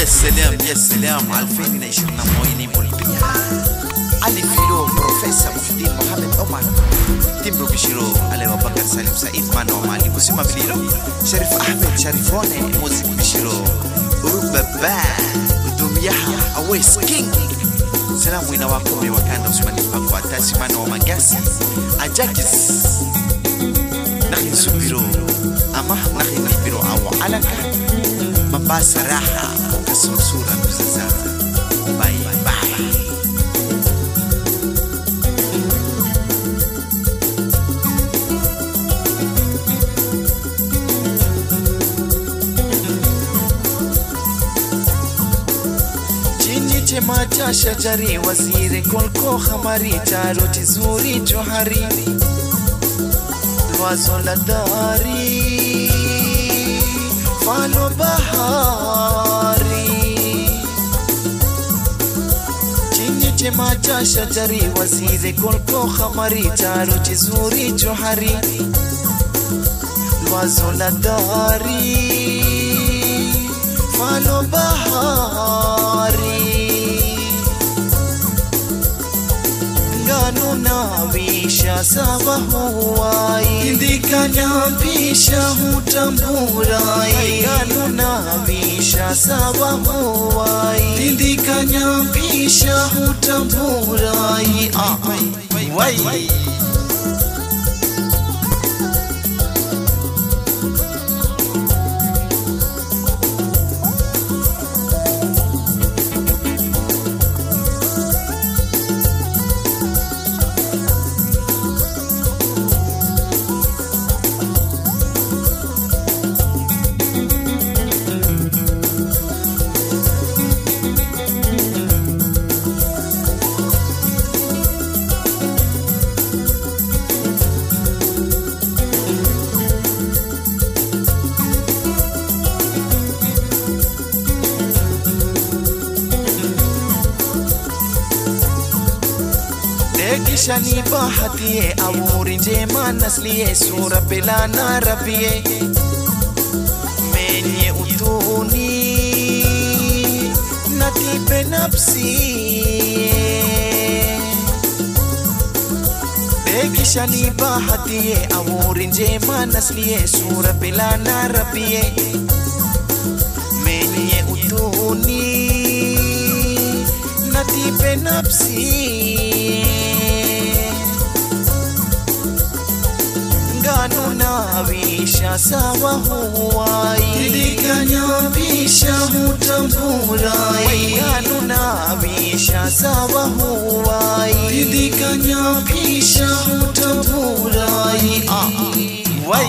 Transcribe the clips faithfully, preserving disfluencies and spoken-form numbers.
يا سلام يا سلام على ألفين وعشرين مويني بولبيا علي فيرو بروفيسور محي الدين محمد عمر تيمبرو بشيرو علي أبو بكر سالم سعيد مانو مالي بوسيما بليرو شريف أحمد شريفوني موزيك بشيرو أوروبا با ودومياها أويس كينج سلام وينا واكومي وكاندا وسماني فاكو أتاسي مانو ومجاسي أجاكس نخي نسوبيرو أما نخي نحبيرو أو علكا مباسا راحة كسمسورة نزازا باي باي माचा शजरी वजीर कुल को हमारी चारों चीजूरी जोहारी लवाजो लदारी फालो बहारी चिन्ह माचा शजरी वजीर कुल को हमारी चारों चीजूरी जोहारी लवाजो लदारी फालो बहारी Navisha sawa huwai Indika nyampisha hutamburai Gano navisha sawa huwai Indika nyampisha hutamburai Ah, wai, wai Shani bahatiye amuri jema nasliye sura pelana rabiye menye utuni natipe nafsi Beki shani bahatiye amuri jema nasliye sura pelana rabiye menye utuni natipe nafsi Gano navisha sawa huwai Indika nyampisha hutamburai Gano navisha sawa huwai Indika nyampisha hutamburai Ah, wai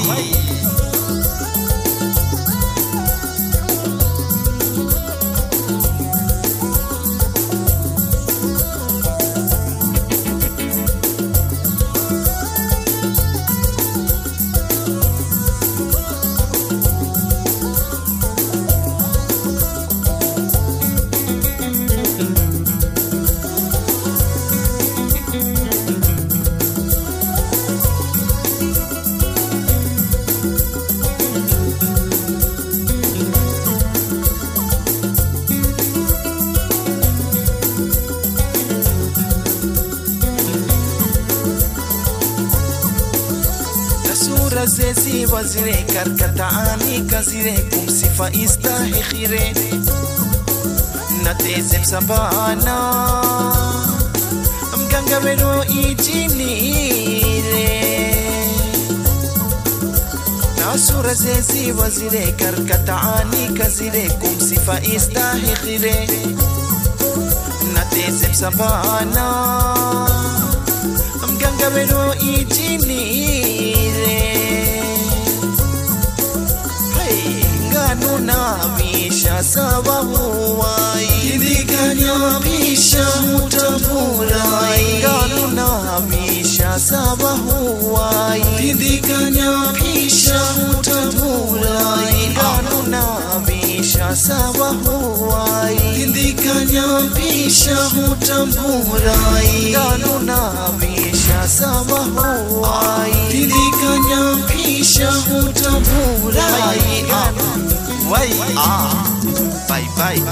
Zezi wazire karkata ani kazire kumsifa istahi khire nateze msabana mganga wero ijinire nasura zezi wazire karkata ani kazire kumsifa istahi khire nateze msabana mganga wero ijinire Gano navisha sawa huwai Indika nyampisha hutamburai Gano navisha sawa huwai Indika nyampisha hutamburai Gano navisha sawa huwai Indika nyampisha hutamburai Gano navisha sawa huwai Indika nyampisha hutamburai Wai, ah, bye bye.